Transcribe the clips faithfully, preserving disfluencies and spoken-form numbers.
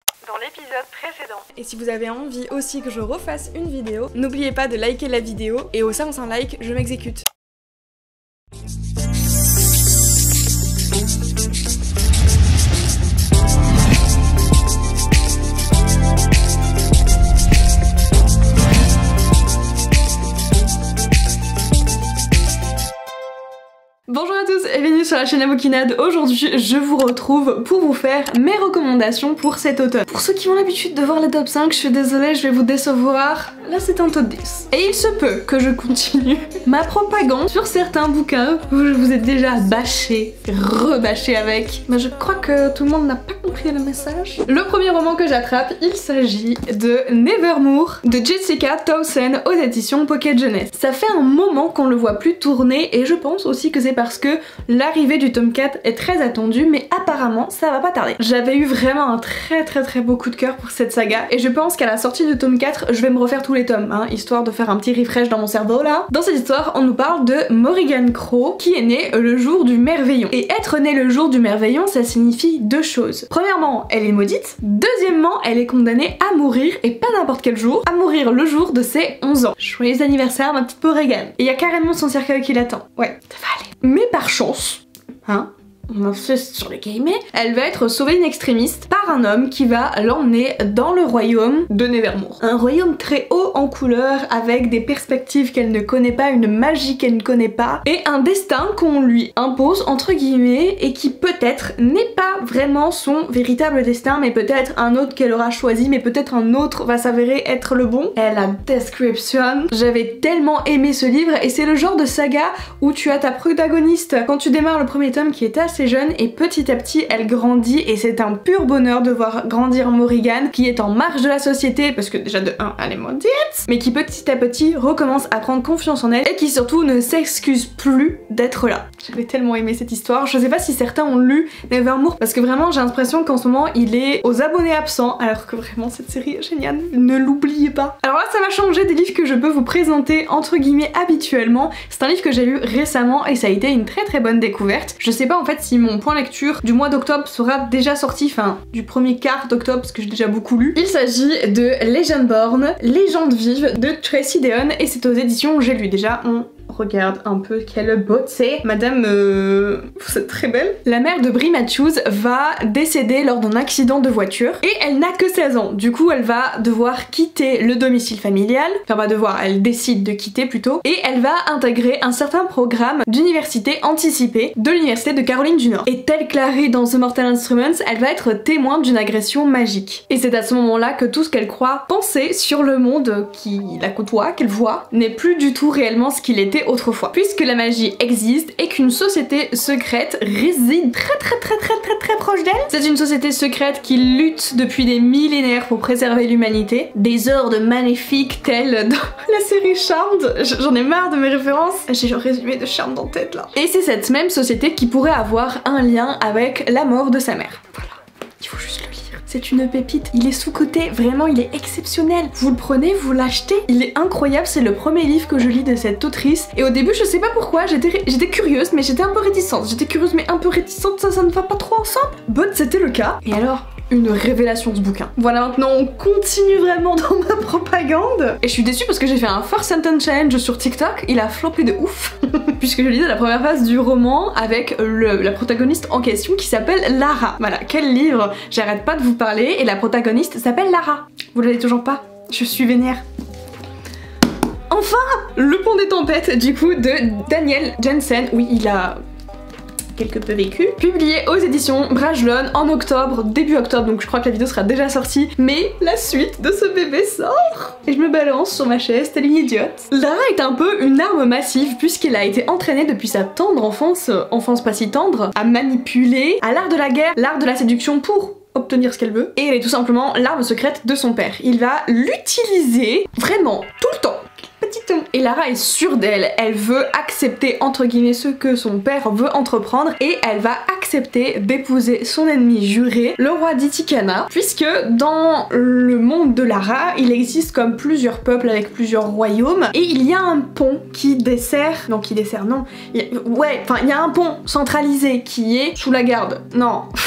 dans l'épisode précédent. Et si vous avez envie aussi que je refasse une vidéo, n'oubliez pas de liker la vidéo et au séance un like, je m'exécute. Bonjour à tous et bienvenue sur la chaîne Amokinade. Aujourd'hui je vous retrouve pour vous faire mes recommandations pour cet automne. Pour ceux qui ont l'habitude de voir les top cinq, je suis désolée, je vais vous décevoir. Là c'est un top dix. Et il se peut que je continue ma propagande sur certains bouquins où je vous ai déjà bâché, rebâché avec. Mais je crois que tout le monde n'a pas compris le message. Le premier roman que j'attrape, il s'agit de Nevermore de Jessica Townsend aux éditions Pocket Jeunesse. Ça fait un moment qu'on le voit plus tourner et je pense aussi que c'est parce que l'arrivée du tome quatre est très attendue, mais apparemment ça va pas tarder. J'avais eu vraiment un très très très beau coup de cœur pour cette saga et je pense qu'à la sortie du tome quatre je vais me refaire tous les tomes, hein, histoire de faire un petit refresh dans mon cerveau là. Dans cette histoire on nous parle de Morrigan Crow qui est née le jour du Merveillon. Et être née le jour du Merveillon ça signifie deux choses. Premièrement elle est maudite, deuxièmement elle est condamnée à mourir et pas n'importe quel jour, à mourir le jour de ses onze ans. Joyeux anniversaire ma petite Morrigan. Et il y a carrément son cercueil qui l'attend. Ouais, ça va aller. Mais par chance, hein, on insiste sur les guillemets, elle va être sauvée in extremis par un homme qui va l'emmener dans le royaume de Nevermore. Un royaume très haut en couleur avec des perspectives qu'elle ne connaît pas, une magie qu'elle ne connaît pas et un destin qu'on lui impose entre guillemets et qui peut-être n'est pas vraiment son véritable destin mais peut-être un autre qu'elle aura choisi mais peut-être un autre va s'avérer être le bon. Et la description, j'avais tellement aimé ce livre et c'est le genre de saga où tu as ta protagoniste quand tu démarres le premier tome qui est assez jeune et petit à petit elle grandit et c'est un pur bonheur de voir grandir Morrigan qui est en marge de la société parce que déjà de un elle est maudite mais qui petit à petit recommence à prendre confiance en elle et qui surtout ne s'excuse plus d'être là. J'avais tellement aimé cette histoire, je sais pas si certains ont lu Nevermore parce que vraiment j'ai l'impression qu'en ce moment il est aux abonnés absents alors que vraiment cette série est géniale, ne l'oubliez pas. Alors là ça va changer des livres que je peux vous présenter entre guillemets habituellement, c'est un livre que j'ai lu récemment et ça a été une très très bonne découverte. Je sais pas en fait si mon point lecture du mois d'octobre sera déjà sorti, enfin du premier quart d'octobre parce que j'ai déjà beaucoup lu. Il s'agit de Legendborn, Légende vive de Tracy Deonn et c'est aux éditions J'ai lu. Déjà on regarde un peu quelle beauté. Madame, euh, vous êtes très belle. La mère de Brie Matthews va décéder lors d'un accident de voiture et elle n'a que seize ans. Du coup, elle va devoir quitter le domicile familial. Enfin, pas devoir, elle décide de quitter plutôt. Et elle va intégrer un certain programme d'université anticipée de l'université de Caroline du Nord. Et telle Clary dans The Mortal Instruments, elle va être témoin d'une agression magique. Et c'est à ce moment-là que tout ce qu'elle croit penser sur le monde qui la côtoie, qu'elle voit, n'est plus du tout réellement ce qu'il était autrefois, puisque la magie existe et qu'une société secrète réside très très très très très très proche d'elle. C'est une société secrète qui lutte depuis des millénaires pour préserver l'humanité. Des hordes maléfiques telles dans la série Charmed, j'en ai marre de mes références, j'ai le résumé de Charmed en tête là. Et c'est cette même société qui pourrait avoir un lien avec la mort de sa mère. Voilà, il faut juste le lire. C'est une pépite, il est sous-coté, vraiment il est exceptionnel. Vous le prenez, vous l'achetez, il est incroyable, c'est le premier livre que je lis de cette autrice. Et au début je sais pas pourquoi, j'étais j'étais curieuse mais j'étais un peu réticente. J'étais curieuse mais un peu réticente, ça ça ne va pas trop ensemble. But c'était le cas. Et alors une révélation ce bouquin. Voilà, maintenant on continue vraiment dans ma propagande. Et je suis déçue parce que j'ai fait un first sentence challenge sur TikTok, il a floppé de ouf. Puisque je lisais la première phase du roman avec le, la protagoniste en question qui s'appelle Lara. Voilà, quel livre, j'arrête pas de vous parler et la protagoniste s'appelle Lara. Vous l'avez toujours pas? Je suis vénère. Enfin, Le Pont des Tempêtes du coup de Daniel Jensen. Oui, il a quelque peu vécu, publié aux éditions Brajlon en octobre, début octobre, donc je crois que la vidéo sera déjà sortie, mais la suite de ce bébé sort et je me balance sur ma chaise telle une idiote. Lara est un peu une arme massive puisqu'elle a été entraînée depuis sa tendre enfance, enfance pas si tendre, à manipuler, à l'art de la guerre, l'art de la séduction pour obtenir ce qu'elle veut, et elle est tout simplement l'arme secrète de son père. Il va l'utiliser vraiment tout le temps. Et Lara est sûre d'elle, elle veut accepter entre guillemets ce que son père veut entreprendre et elle va accepter d'épouser son ennemi juré, le roi d'Itikana, puisque dans le monde de Lara, il existe comme plusieurs peuples avec plusieurs royaumes et il y a un pont qui dessert, non qui dessert non, il y a, ouais, enfin il y a un pont centralisé qui est sous la garde, non,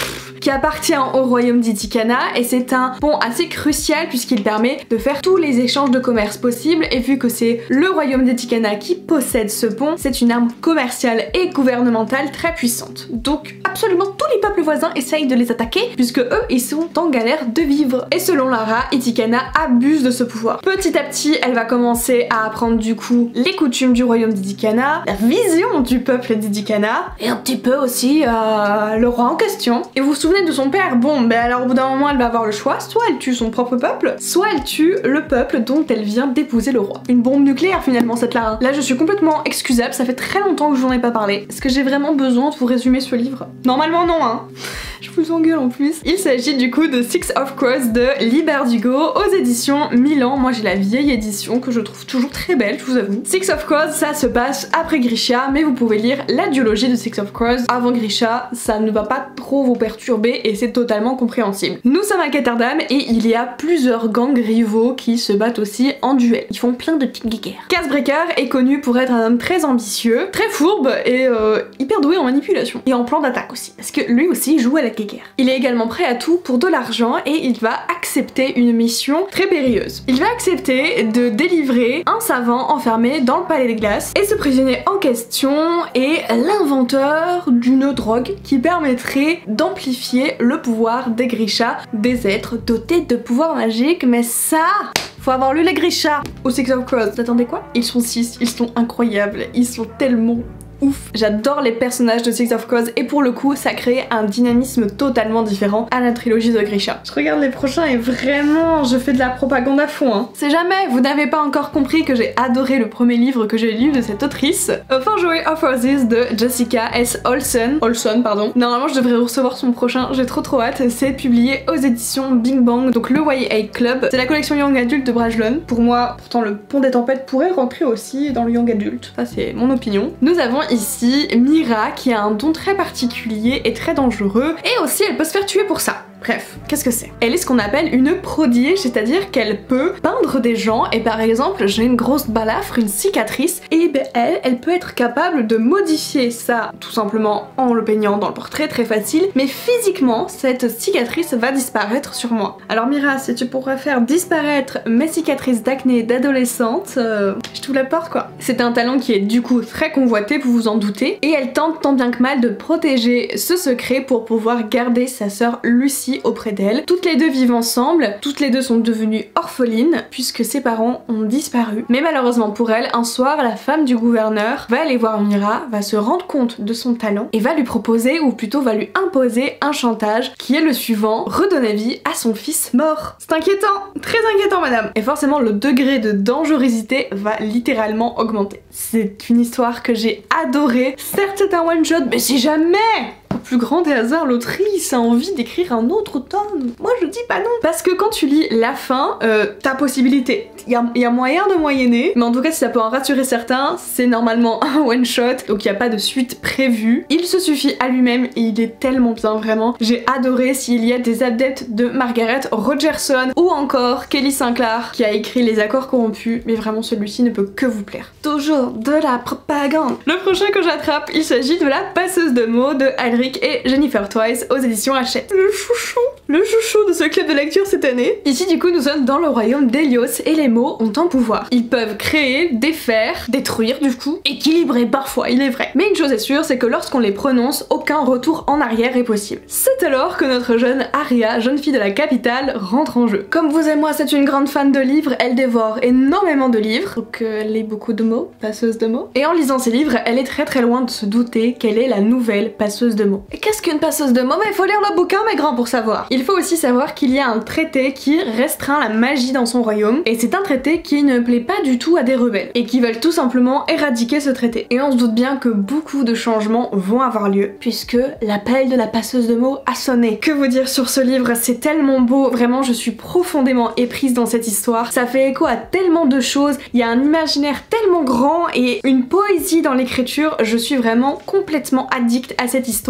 qui appartient au royaume d'Itikana et c'est un pont assez crucial puisqu'il permet de faire tous les échanges de commerce possibles et vu que c'est le royaume d'Itikana qui possède ce pont, c'est une arme commerciale et gouvernementale très puissante. Donc absolument tous les peuples voisins essayent de les attaquer puisque eux ils sont en galère de vivre. Et selon Lara, Itikana abuse de ce pouvoir. Petit à petit, elle va commencer à apprendre du coup les coutumes du royaume d'Itikana, la vision du peuple d'Itikana et un petit peu aussi euh, le roi en question. Et vous vous souvenez de son père? Bon, ben alors au bout d'un moment elle va avoir le choix, soit elle tue son propre peuple, soit elle tue le peuple dont elle vient d'épouser le roi. Une bombe nucléaire finalement cette Lara. Là je suis complètement excusable, ça fait très longtemps que je n'en ai pas parlé. Est-ce que j'ai vraiment besoin de vous résumer ce livre? Normalement non hein. Je vous engueule en plus. Il s'agit du coup de Six of Crows de Leigh Bardugo aux éditions Milan. Moi j'ai la vieille édition que je trouve toujours très belle, je vous avoue. Six of Crows, ça se passe après Grisha, mais vous pouvez lire la duologie de Six of Crows avant Grisha, ça ne va pas trop vous perturber et c'est totalement compréhensible. Nous sommes à Ketterdam et il y a plusieurs gangs rivaux qui se battent aussi en duel. Ils font plein de petites guerres. Casebreaker est connu pour être un homme très ambitieux, très fourbe et euh, hyper doué en manipulation. Et en plan d'attaque aussi, parce que lui aussi joue à la guerre. Il est également prêt à tout pour de l'argent et il va accepter une mission très périlleuse. Il va accepter de délivrer un savant enfermé dans le palais des glaces et ce prisonnier en question est l'inventeur d'une drogue qui permettrait d'amplifier le pouvoir des Grisha, des êtres dotés de pouvoirs magiques, mais ça... faut avoir lu les Grisha au Six of Crows. Vous attendez quoi? Ils sont six, ils sont incroyables, ils sont tellement... ouf. J'adore les personnages de Six of Crows et pour le coup ça crée un dynamisme totalement différent à la trilogie de Grisha. Je regarde les prochains et vraiment je fais de la propagande à fond hein. Si jamais vous n'avez pas encore compris que j'ai adoré le premier livre que j'ai lu de cette autrice, Enfin Joey of Roses de Jessica S. Olson, Olson pardon. Normalement je devrais recevoir son prochain, j'ai trop trop hâte. C'est publié aux éditions Bing Bang, donc le Y A Club. C'est la collection Young Adult de Brajlon. Pour moi, pourtant le Pont des Tempêtes pourrait rentrer aussi dans le Young Adult. Ça c'est mon opinion. Nous avons ici Mira qui a un don très particulier et très dangereux et aussi elle peut se faire tuer pour ça. Bref, qu'est-ce que c'est? Elle est ce qu'on appelle une prodige, c'est-à-dire qu'elle peut peindre des gens et par exemple j'ai une grosse balafre, une cicatrice et ben elle, elle peut être capable de modifier ça tout simplement en le peignant dans le portrait, très facile, mais physiquement cette cicatrice va disparaître sur moi. Alors Mira, si tu pourrais faire disparaître mes cicatrices d'acné d'adolescente, euh, je te la porte quoi. C'est un talent qui est du coup très convoité, vous vous en doutez, et elle tente tant bien que mal de protéger ce secret pour pouvoir garder sa sœur Lucie auprès d'elle. Toutes les deux vivent ensemble, toutes les deux sont devenues orphelines puisque ses parents ont disparu. Mais malheureusement pour elle, un soir, la femme du gouverneur va aller voir Mira, va se rendre compte de son talent et va lui proposer, ou plutôt va lui imposer un chantage qui est le suivant: redonner vie à son fils mort. C'est inquiétant, très inquiétant madame. Et forcément le degré de dangerosité va littéralement augmenter. C'est une histoire que j'ai adorée. Certes c'est un one shot, mais si jamais au plus grand des hasards, l'autrice a envie d'écrire un autre tome, moi je dis pas non. Parce que quand tu lis la fin, euh, t'as possibilité. Il y a, y a moyen de moyenner, mais en tout cas si ça peut en rassurer certains, c'est normalement un one shot, donc il n'y a pas de suite prévue. Il se suffit à lui-même et il est tellement bien, vraiment. J'ai adoré. S'il y a des adeptes de Margaret Rogerson ou encore Kelly Sinclair qui a écrit Les Accords corrompus, mais vraiment celui-ci ne peut que vous plaire. Toujours de la propagande. Le prochain que j'attrape, il s'agit de La Passeuse de mots de Alric et Jennifer Twice aux éditions Hachette. Le chouchou, le chouchou de ce club de lecture cette année. Ici du coup nous sommes dans le royaume d'Hélios et les mots ont un pouvoir. Ils peuvent créer, défaire, détruire du coup, équilibrer parfois, il est vrai. Mais une chose est sûre, c'est que lorsqu'on les prononce, aucun retour en arrière est possible. C'est alors que notre jeune Aria, jeune fille de la capitale, rentre en jeu. Comme vous et moi, c'est une grande fan de livres, elle dévore énormément de livres, donc euh, elle lit beaucoup de mots, passeuse de mots. Et en lisant ces livres, elle est très très loin de se douter qu'elle est la nouvelle passeuse de mots. Et qu'est-ce qu'une passeuse de mots? Mais il faut lire le bouquin mes grands pour savoir. Il faut aussi savoir qu'il y a un traité qui restreint la magie dans son royaume, et c'est un traité qui ne plaît pas du tout à des rebelles, et qui veulent tout simplement éradiquer ce traité. Et on se doute bien que beaucoup de changements vont avoir lieu, puisque l'appel de la passeuse de mots a sonné. Que vous dire sur ce livre? C'est tellement beau, vraiment je suis profondément éprise dans cette histoire. Ça fait écho à tellement de choses, il y a un imaginaire tellement grand et une poésie dans l'écriture, je suis vraiment complètement addict à cette histoire.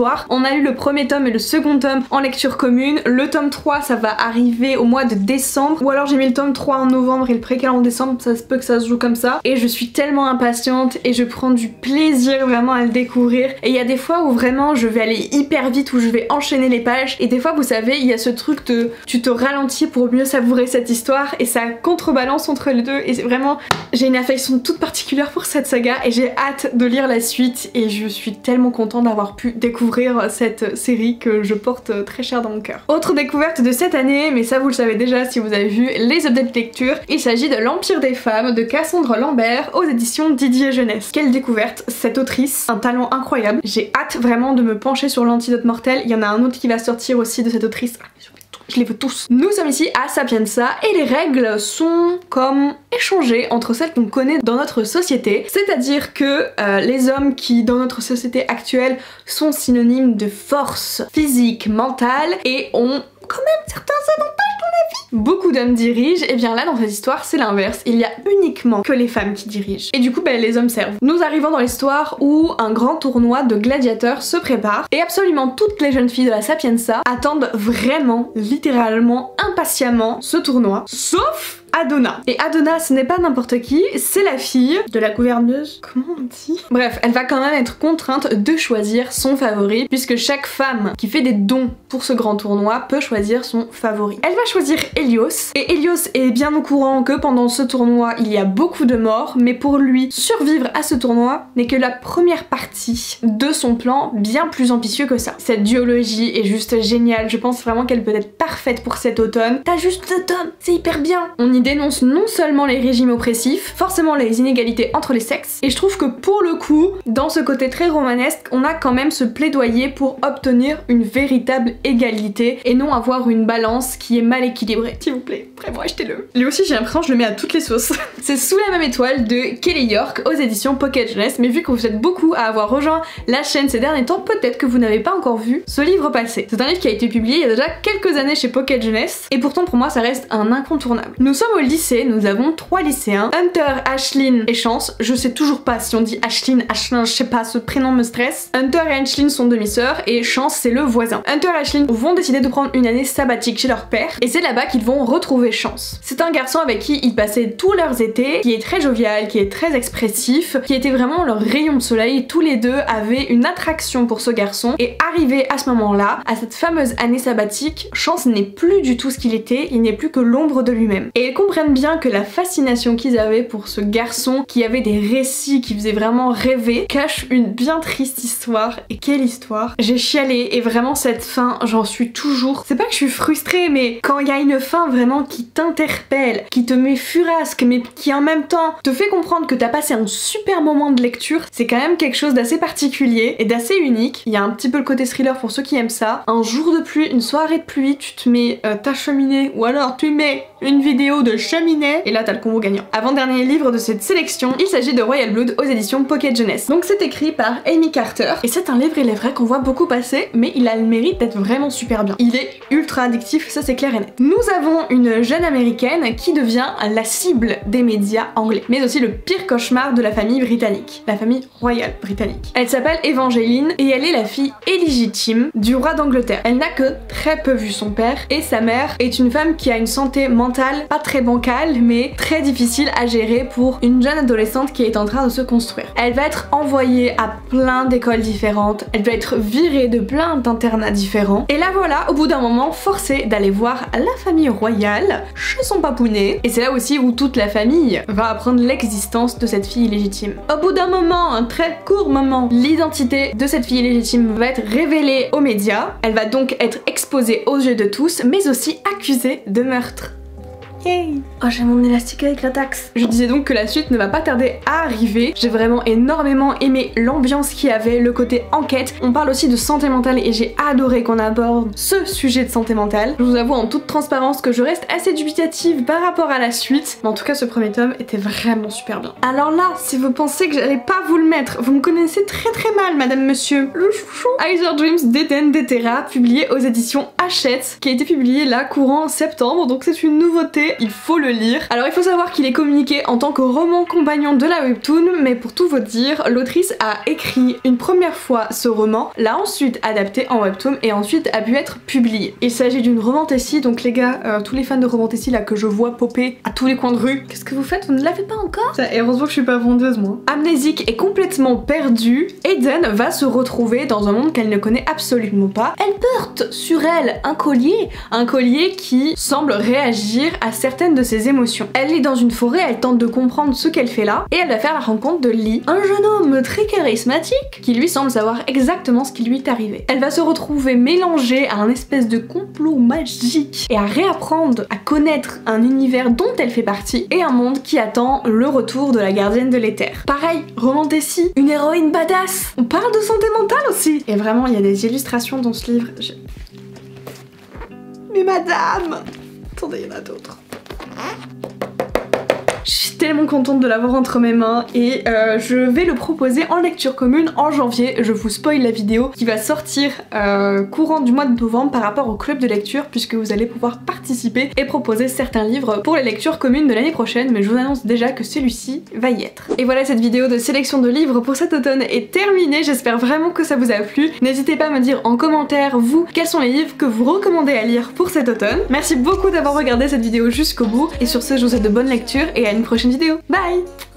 l'histoire. On a lu le premier tome et le second tome en lecture commune. Le tome trois ça va arriver au mois de décembre, ou alors j'ai mis le tome trois en novembre et le préquel en décembre, ça se peut que ça se joue comme ça. Et je suis tellement impatiente et je prends du plaisir vraiment à le découvrir. Et il y a des fois où vraiment je vais aller hyper vite, où je vais enchaîner les pages, et des fois vous savez il y a ce truc de tu te ralentis pour mieux savourer cette histoire et ça contrebalance entre les deux, et vraiment j'ai une affection toute particulière pour cette saga et j'ai hâte de lire la suite et je suis tellement contente d'avoir pu découvrir cette série que je porte très cher dans mon cœur. Autre découverte de cette année, mais ça vous le savez déjà si vous avez vu les updates lecture, il s'agit de L'Empire des femmes de Cassandre Lambert aux éditions Didier Jeunesse. Quelle découverte, cette autrice, un talent incroyable. J'ai hâte vraiment de me pencher sur l'Antidote mortel, il y en a un autre qui va sortir aussi de cette autrice. Je les veux tous. Nous sommes ici à Sapienza et les règles sont comme échangées entre celles qu'on connaît dans notre société. C'est-à-dire que euh, les hommes qui dans notre société actuelle sont synonymes de force physique, mentale et ont quand même certains avantages dans la vie. Beaucoup d'hommes dirigent, et bien là dans cette histoire c'est l'inverse, il y a uniquement que les femmes qui dirigent. Et du coup ben, les hommes servent. Nous arrivons dans l'histoire où un grand tournoi de gladiateurs se prépare et absolument toutes les jeunes filles de la Sapienza attendent vraiment, littéralement, impatiemment ce tournoi, sauf Adona. Et Adona ce n'est pas n'importe qui, c'est la fille de la gouverneuse, comment on dit? Bref, elle va quand même être contrainte de choisir son favori puisque chaque femme qui fait des dons pour ce grand tournoi peut choisir son favori. Elle va choisir Hélios et Hélios est bien au courant que pendant ce tournoi il y a beaucoup de morts, mais pour lui survivre à ce tournoi n'est que la première partie de son plan bien plus ambitieux que ça. Cette duologie est juste géniale, je pense vraiment qu'elle peut être parfaite pour cet automne. T'as juste deux tomes, c'est hyper bien. On y dénonce non seulement les régimes oppressifs, forcément les inégalités entre les sexes, et je trouve que pour le coup, dans ce côté très romanesque, on a quand même ce plaidoyer pour obtenir une véritable égalité et non avoir une balance qui est mal équilibrée. S'il vous plaît, vraiment achetez-le. Lui aussi j'ai l'impression que je le mets à toutes les sauces. C'est Sous la même étoile de Kelly York aux éditions Pocket Jeunesse, mais vu que vous êtes beaucoup à avoir rejoint la chaîne ces derniers temps, peut-être que vous n'avez pas encore vu ce livre passer. C'est un livre qui a été publié il y a déjà quelques années chez Pocket Jeunesse, et pourtant pour moi ça reste un incontournable. Nous sommes au lycée, nous avons trois lycéens, Hunter, Ashlyn et Chance. Je sais toujours pas si on dit Ashlyn, Ashlyn, je sais pas, ce prénom me stresse. Hunter et Ashlyn sont demi-sœurs et Chance c'est le voisin. Hunter et Ashlyn vont décider de prendre une année sabbatique chez leur père et c'est là-bas qu'ils vont retrouver Chance. C'est un garçon avec qui ils passaient tous leurs étés, qui est très jovial, qui est très expressif, qui était vraiment leur rayon de soleil. Tous les deux avaient une attraction pour ce garçon et arrivé à ce moment-là, à cette fameuse année sabbatique, Chance n'est plus du tout ce qu'il était, il n'est plus que l'ombre de lui-même. Et ils comprennent bien que la fascination qu'ils avaient pour ce garçon qui avait des récits qui faisaient vraiment rêver cache une bien triste histoire. Et quelle histoire! J'ai chialé et vraiment cette fin, j'en suis toujours... C'est pas que je suis frustrée, mais quand il y a une fin vraiment qui t'interpelle, qui te met furasque, mais qui en même temps te fait comprendre que t'as passé un super moment de lecture, c'est quand même quelque chose d'assez particulier et d'assez unique. Il y a un petit peu le côté thriller pour ceux qui aiment ça. Un jour de pluie, une soirée de pluie, tu te mets euh, ta cheminée ou alors tu mets une vidéo de cheminée et là t'as le combo gagnant. Avant-dernier livre de cette sélection, il s'agit de Royal Blood aux éditions Pocket Jeunesse. Donc c'est écrit par Amy Carter et c'est un livre, il est vrai qu'on voit beaucoup passer, mais il a le mérite d'être vraiment super bien. Il est ultra addictif, ça c'est clair et net. Nous avons une jeune américaine qui devient la cible des médias anglais, mais aussi le pire cauchemar de la famille britannique, la famille royale britannique. Elle s'appelle Evangeline et elle est la fille illégitime du roi d'Angleterre. Elle n'a que très peu vu son père et sa mère est une femme qui a une santé mentale pas très bancale mais très difficile à gérer pour une jeune adolescente qui est en train de se construire. Elle va être envoyée à plein d'écoles différentes, elle va être virée de plein d'internats différents et là voilà, au bout d'un moment, forcée d'aller voir la famille royale chez son papounet, et c'est là aussi où toute la famille va apprendre l'existence de cette fille illégitime. Au bout d'un moment, un très court moment, l'identité de cette fille illégitime va être révélée aux médias, elle va donc être exposée aux yeux de tous mais aussi accusée de meurtre. Yay! Oh, j'ai mon élastique avec la taxe. Je disais donc que la suite ne va pas tarder à arriver. J'ai vraiment énormément aimé l'ambiance qu'il y avait, le côté enquête. On parle aussi de santé mentale et j'ai adoré qu'on aborde ce sujet de santé mentale. Je vous avoue en toute transparence que je reste assez dubitative par rapport à la suite. Mais en tout cas, ce premier tome était vraiment super bien. Alors là, si vous pensez que j'allais pas vous le mettre, vous me connaissez très très mal, madame, monsieur. Le chouchou Eyes Dreams d'Eden Detera, publié aux éditions Hachette, qui a été publié là courant septembre. Donc c'est une nouveauté. communiqué, il faut le lire. Alors il faut savoir qu'il est communiqué en tant que roman compagnon de la webtoon, mais pour tout vous dire, l'autrice a écrit une première fois ce roman, l'a ensuite adapté en webtoon et ensuite a pu être publié. Il s'agit d'une romantessie, donc les gars, euh, tous les fans de romantessie là que je vois popper à tous les coins de rue, qu'est-ce que vous faites? Vous ne l'avez pas encore? Ça, et heureusement que je suis pas vendeuse moi. Amnésique et complètement perdue, Eden va se retrouver dans un monde qu'elle ne connaît absolument pas. Elle porte sur elle un collier, un collier qui semble réagir à certaines de ses émotions. Elle est dans une forêt, elle tente de comprendre ce qu'elle fait là, et elle va faire la rencontre de Lee, un jeune homme très charismatique qui lui semble savoir exactement ce qui lui est arrivé. Elle va se retrouver mélangée à un espèce de complot magique et à réapprendre à connaître un univers dont elle fait partie et un monde qui attend le retour de la gardienne de l'éther. Pareil, romantessie, une héroïne badass. On parle de santé mentale aussi. Et vraiment, il y a des illustrations dans ce livre. Je... Mais madame! Attendez, il y en a d'autres. Je suis tellement contente de l'avoir entre mes mains et euh, je vais le proposer en lecture commune en janvier. Je vous spoil la vidéo qui va sortir euh, courant du mois de novembre par rapport au club de lecture, puisque vous allez pouvoir participer et proposer certains livres pour les lectures communes de l'année prochaine, mais je vous annonce déjà que celui-ci va y être. Et voilà, cette vidéo de sélection de livres pour cet automne est terminée. J'espère vraiment que ça vous a plu. N'hésitez pas à me dire en commentaire, vous, quels sont les livres que vous recommandez à lire pour cet automne. Merci beaucoup d'avoir regardé cette vidéo jusqu'au bout et sur ce, je vous souhaite de bonnes lectures et à une prochaine vidéo. Bye!